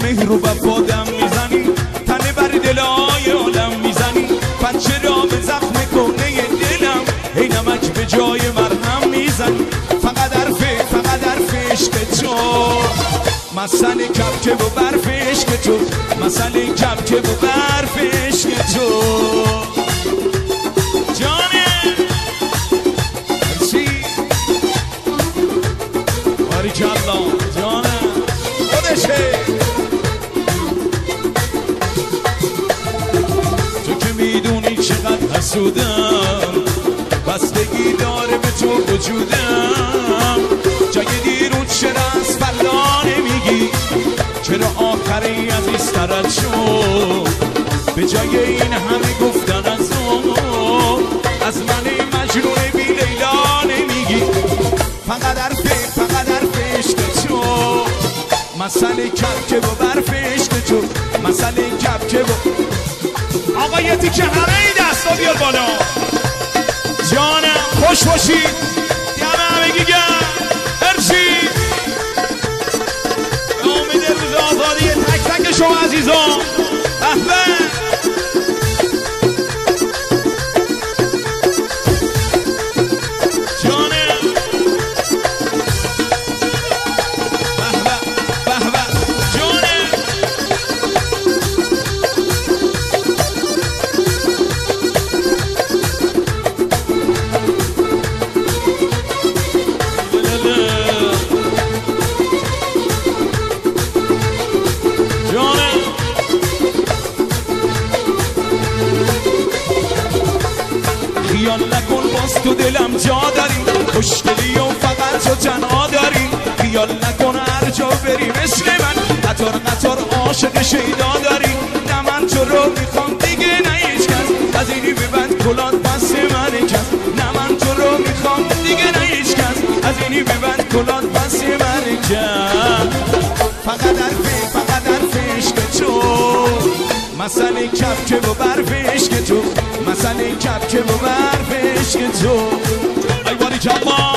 مهر و وفادم میزنی، تنه بر دلای عالم میزنی، پنچه را به زخم کهنه دلم ای نمک به جای مرهم میزنی. فقط حرف عشق تو، مسئله کبکه و برف عشق تو، مسئله کبکه و برف عشق تو. جانه باریکالله جانه خودشه. تو که میدونی چقدر حسودم، بستگی داره به تو وجودم. جای دیروز چرا از فردا نمیگی، چرا آخری عزیزتر از شد، به جای این همه گفتن از من مجنون بی لیلا نمیگی. فقط حرف عشق تو، مسئله کبکه و برف عشق تو، مسئله کبکه و آقا یه تیکه همه این دستا بیار بالا. جانم خوش باشید، دم همگی گرم، مرسی. به امید روز آزادی تک تک شما عزیزان. احبه خیال نکن باز تو دلم جا داری، خوشگلی و فقط تو تنها داری. خیال نکن هر جا بری مثل من، قطار عاشق شیدا داری. نه من تو رو میخوام دیگه نه هیچ کس، از اینی ببند کلات بست من کس. نه من تو رو میخوام دیگه نه هیچ کس، از اینی ببند کلات بست من کس. فقط حرف عشق تو، مسئله کبکه و برف عشق تو، مسئله کبکه و برف عشق تو. ای باریکالله